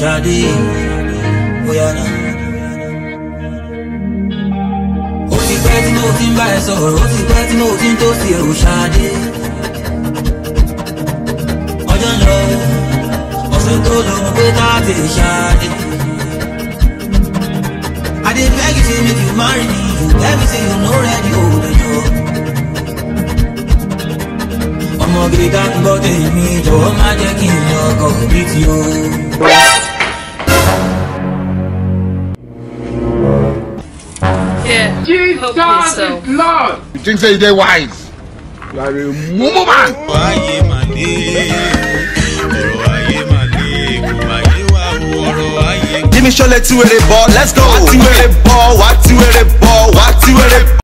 Sade, oh yeah now. Ó ti pẹ́ tí mo ti ń bá ẹ sọ̀rọ̀, ó ti pẹ́ tí mo ti ń tó sí ẹ̀rù Sade. Ọjọ́ ń lọ, ọ̀sẹ̀ tó lọ mo pé ká tè Sade. I dey beg you say make you marry me, you tell me say you no ready, oh the door. Ọmọge dákun gbọ́ tèmi, jọ̀wọ́ má jẹ́ kí n lọ ọkọ̀ bí ti o. Yeah, Jesus is Lord. You think say they wise? You are a mumu man. Give me show let's do it ball, let's go. What you ball, what you ball, what you